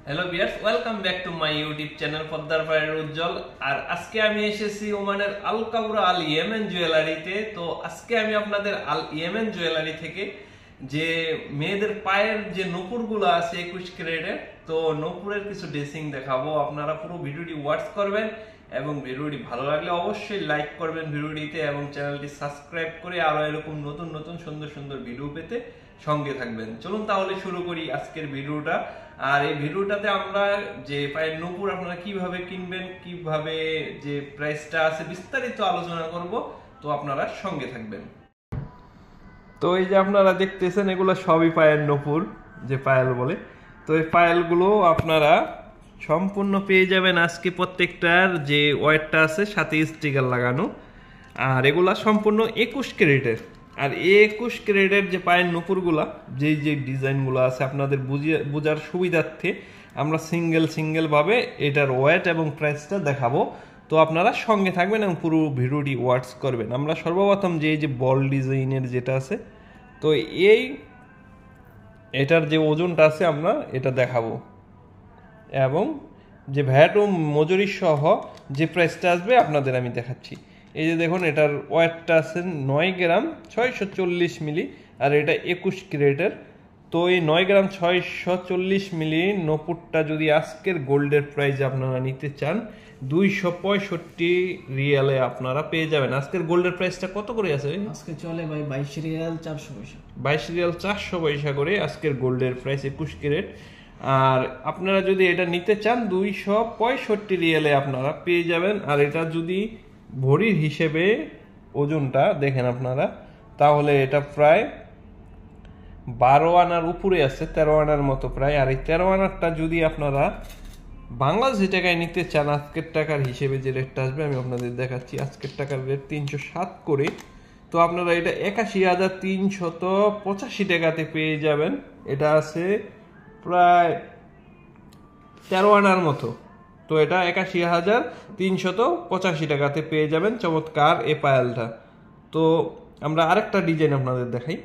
Hello viewers, welcome back to my YouTube channel পদ্মার পাড়ের উজ্জ্বল। আর আজকে আমি এসেছি ওমানের আল কাবরা আল ইয়েমেন জুয়েলারিতে। তো আজকে আমি আপনাদের আল ইয়েমেন জুয়েলারি থেকে যে মেয়েদের পায়ের যে নূপুরগুলো আছে 21 ক্যারেটের, তো নূপুরের কিছু ড্রেসিং দেখাবো। আপনারা পুরো ভিডিওটি ওয়াচ করবেন এবং ভিডিওটি ভালো লাগলে অবশ্যই লাইক করবেন ভিডিওটিতে এবং চ্যানেলটি সাবস্ক্রাইব করে আরো এরকম নতুন নতুন সুন্দর সুন্দর ভিডিও পেতে সঙ্গে থাকবেন। চলুন তাহলে শুরু করি আজকের ভিডিওটা। আর এই ভিডিওটাতে আমরা যে পায়ের নূপুর আপনারা কিভাবে কিনবেন, কিভাবে যে প্রাইসটা আছে বিস্তারিত আলোচনা করব, তো আপনারা সঙ্গে থাকবেন। তো এই যে আপনারা দেখতেছেন এগুলো সবই পায়ের নূপুর, যে পায়েল বলে। তো এই পায়েলগুলো আপনারা সম্পূর্ণ পেয়ে যাবেন আজকে। প্রত্যেকটার যে ওয়েটটা আছে সাথে স্টিকার লাগানো, আর এগুলা সম্পূর্ণ 21 ক্যারেটের। আর এই 21 ক্যারেটের যে পায়ের নূপুরগুলা, যে ডিজাইনগুলো আছে আপনাদের বোঝার সুবিধার্থে আমরা সিঙ্গেল ভাবে এটার ওয়েট এবং প্রাইসটা দেখাবো। তো আপনারা সঙ্গে থাকবেন এবং পুরো ভিডিওটি ওয়াচ করবেন। আমরা সর্বপ্রথম যে বল ডিজাইনের যেটা আছে, তো এটার যে ওজনটা আছে আমরা এটা দেখাবো এবং যে ভ্যাট ও মজুরি সহ যে প্রাইসটা আসবে আপনাদের আমি দেখাচ্ছি। এই যে দেখুন, এটার ওয়েটটা আছে 9 গ্রাম 640 মিলি, আর এটা 21 ক্যারেটের। তো এই 9 গ্রাম 640 মিলি নূপুরটা যদি আজকের গোল্ডের প্রাইস আপনারা নিতে চান 265 রিয়ালে আপনারা পেয়ে যাবেন। আজকের গোল্ডের প্রাইসটা কত করে আছে? আজকে চলে ভাই 22 রিয়াল 400 পয়সা। 22 রিয়াল 400 পয়সা করে আজকের গোল্ডের প্রাইস 21 ক্যারেট। আর আপনারা যদি এটা নিতে চান 265 রিয়ালে আপনারা পেয়ে যাবেন। আর এটা যদি ভরির হিসেবে ওজনটা দেখেন আপনারা, তাহলে এটা প্রায় 12 আনার উপরে আছে, 13 আনার মতো প্রায়। আর এই 13 আনারটা যদি আপনারা বাংলাদেশি টাকায় নিতে চান আজকের টাকার হিসেবে যে রেটটা আসবে আমি আপনাদের দেখাচ্ছি। আজকের টাকার রেট 307 করে। তো আপনারা এটা 81,385 টাকাতে পেয়ে যাবেন। এটা আছে প্রায় 13 আনার মতো। তো এটা 81,385 টাকাতে পেয়ে যাবেন চমৎকার এই পায়েলটা। তো আমরা আরেকটা ডিজাইন আপনাদের দেখাই।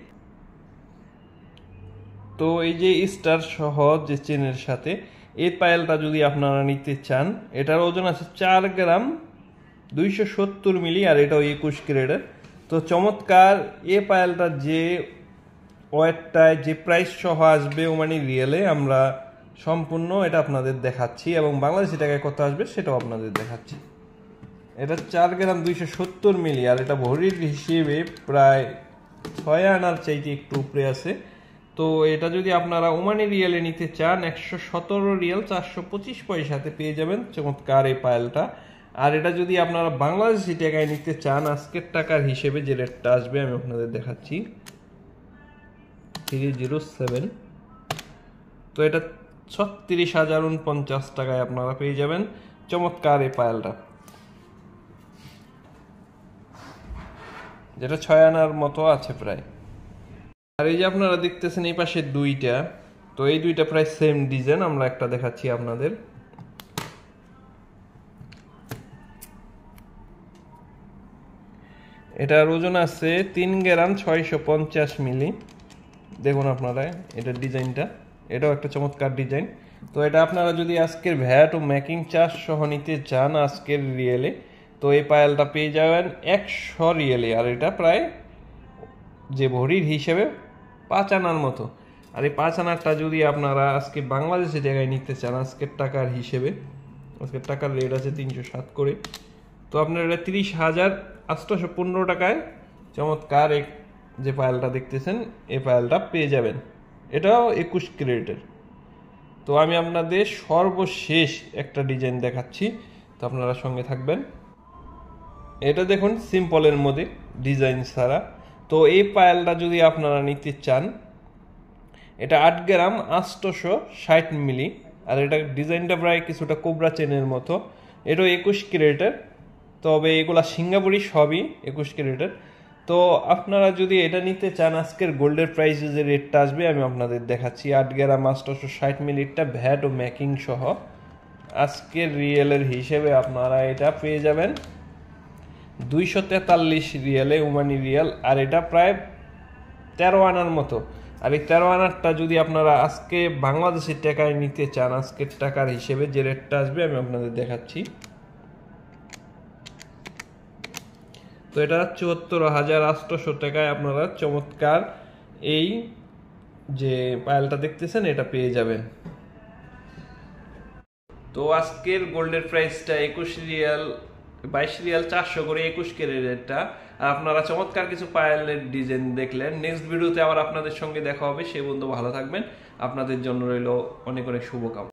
তো এই যে স্টার সহ যে চেনের সাথে এই পায়েলটা যদি আপনারা নিতে চান, এটার ওজন আছে 4 গ্রাম 270 মিলি, আর এটাও 21 ক্যারেটের। তো চমৎকার এই পায়েলটার যে ওয়েটটায় যে প্রাইস সহ আসবে ওমানি রিয়েলে আমরা সম্পূর্ণ এটা আপনাদের দেখাচ্ছি এবং বাংলাদেশি টাকায় কত আসবে সেটাও আপনাদের দেখাচ্ছি। এটা 4 গ্রাম 270 মিলি, আর এটা ভরির হিসেবে প্রায় 6 আনার চাইতে একটু উপরে আছে। তো এটা যদি আপনারা ওমানি রিয়ালে নিতে চান 117 রিয়াল 425 পয়সাতে পেয়ে যাবেন চমৎকার এই পায়েলটা। আর এটা যদি আপনারা বাংলাদেশি টাকায় নিতে চান আজকের টাকার হিসেবে যে রেটটা আসবে আমি আপনাদের দেখাচ্ছি 307। তো এটা 36,049 টাকায় আপনারা পেয়ে যাবেন চমৎকার এই পায়েলটা, যেটা 6 আনার মতো আছে প্রায়। আর এই যে আপনারা দেখতেছেন এই পাশে দুইটা, তো এই দুইটা প্রায় সেম ডিজাইন। আমরা একটা দেখাচ্ছি আপনাদের। এটার ওজন আছে 3 গ্রাম 650 মিলি। দেখুন আপনারা এটার ডিজাইনটা, এটাও একটা চমৎকার ডিজাইন। তো এটা আপনারা যদি আজকের ভ্যাট ও মেকিং চার্জ সহ নিতে চান আজকের রিয়েলে, তো এই পায়েলটা পেয়ে যাবেন 100 রিয়েলে। আর এটা প্রায় যে ভরির হিসেবে 5 আনার মতো। আর এই 5 আনারটা যদি আপনারা আজকে বাংলাদেশি টাকায় নিতে চান আজকের টাকার হিসেবে, আজকের টাকার রেট আছে 307 করে। তো আপনারা এটা 30,815 টাকায় চমৎকার এক যে পায়েলটা দেখতেছেন এই পায়েলটা পেয়ে যাবেন। এটাও 21 ক্যারেটের। তো আমি আপনাদের সর্বশেষ একটা ডিজাইন দেখাচ্ছি, তো আপনারা সঙ্গে থাকবেন। এটা দেখুন সিম্পলের মধ্যে ডিজাইন ছাড়া। তো এই পায়েলটা যদি আপনারা নিতে চান এটা 8 গ্রাম 860 মিলি, আর এটা ডিজাইনটা প্রায় কিছুটা কোবরা চেনের মতো। এটাও 21 ক্যারেটের, তবে এগুলা সিঙ্গাপুরি সবই 21 ক্যারেটের। তো আপনারা যদি এটা নিতে চান আজকের গোল্ডের প্রাইসে যে রেটটা আসবে আমি আপনাদের দেখাচ্ছি 8 গ্রাম 860 মিলিটা ভ্যাট ও মেকিং সহ আজকের রিয়েলের হিসেবে আপনারা এটা পেয়ে যাবেন 243 রিয়ালে ওমানি রিয়াল। আর এটা প্রায় 13 আনার মতো। আর এই 13 আনারটা যদি আপনারা আজকে বাংলাদেশের টাকায় নিতে চান, আজকের টাকার হিসেবে যে রেটটা আসবে আমি আপনাদের দেখাচ্ছি। তো এটা 74,800 টাকায় আপনারা চমৎকার এই যে পায়েলটা দেখতেছেন এটা পেয়ে যাবেন। তো আজকের গোল্ডের প্রাইসটা 21 রিয়াল 22 রিয়াল 400 করে 21 ক্যারেটেরটা। আর আপনারা চমৎকার কিছু পায়েলের ডিজাইন দেখলেন। নেক্সট ভিডিওতে আবার আপনাদের সঙ্গে দেখা হবে। সেই পর্যন্ত ভালো থাকবেন। আপনাদের জন্য রইল অনেক অনেক শুভকামনা।